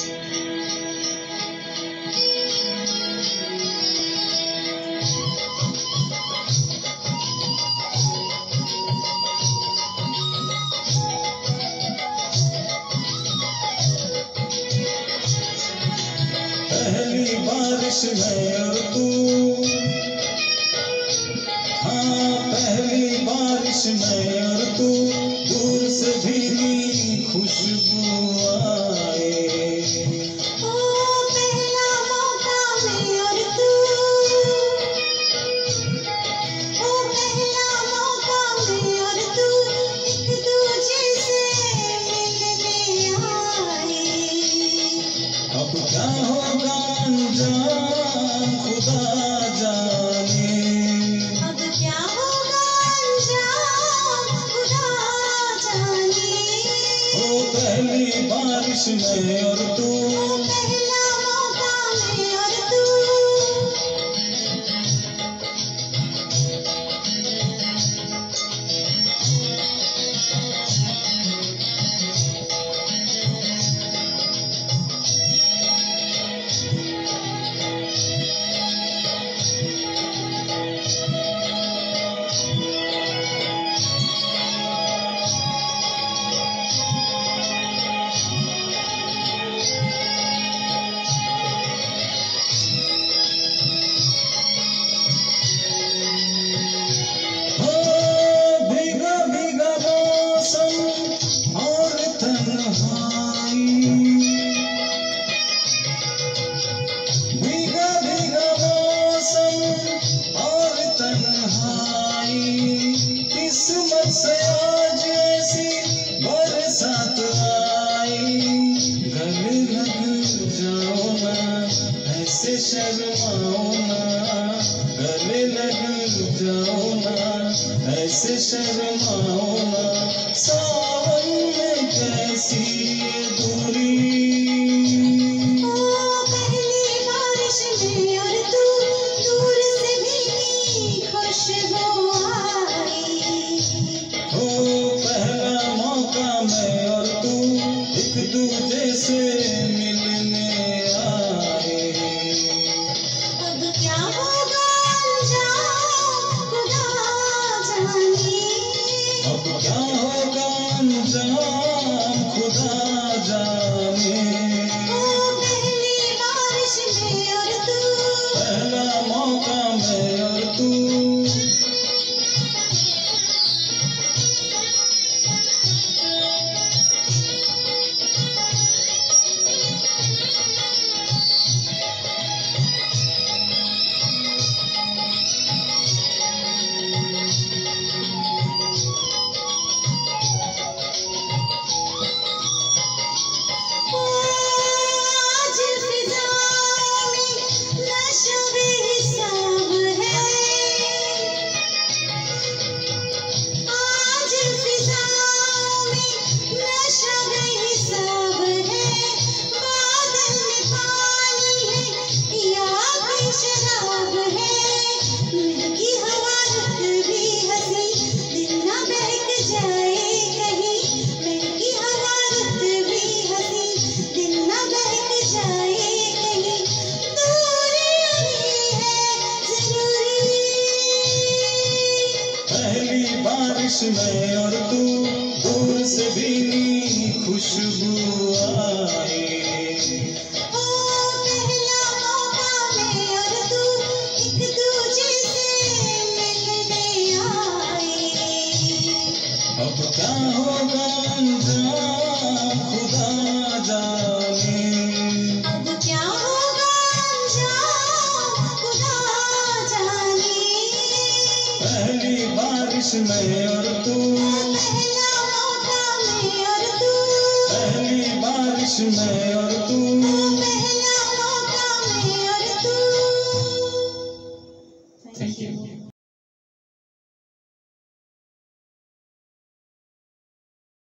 पहली बारिश में और तू, हाँ पहली बारिश में और तू, दूर से भीगी खुशबू आए। ओ पहला मौका में और तू, ओ पहला मौका में और तू, एक दूजे से मिलने आए। अब क्या होगा अंजाम खुदा जाने, अब क्या होगा अंजाम खुदा जाने। ओ पहली बारिश में और तू, ओ पहला मौका में और तू, हो भीगा भीगा मौसम और तन्हाई, भीगा भीगा मौसम और तन्हाई, किस्मत से आज ऐसी बरसात आई। गले लग जाओ ना ऐसे शर्माओ ना, गले लग जाओ ना ऐसे शर्माओ ना, सावन में कैसी ये दूरी। ओ पहली बारिश में और तू, दूर से भीगी खुशबू आई। हो पहला मौका मैं और तू, एक दूजे से मिलने आए। अब क्या होगा अंजाम खुदा जाने। अब क्या होगा अंजाम खुदा जाने, ओ पहली बारिश में और तू, पहला मौका मैं और तू। ओ आज फिजाओं में नशो बेहिसाब है। आज फिजाओं में नशो बेहिसाब है। बादल में पानी है या कोई शराब है। महकी हवा रुत भी हंसी, दिल ना बहक जाए कहीं। महकी हवा रुत भी हंसी, दिल ना बहक जाए कहीं। दूरी नहीं है जरूरी। पहली बारिश में और तू, दूर से भीगी खुशबू आए। ओ पहला मौका में और तू, एक दूजे से मिलने आए। अब क्या होगा अंजाम खुदा जाने, अब क्या होगा अंजाम खुदा जाने। पहली बारिश में और तू, पहला मौका में और तू, पहली बारिश में और तू।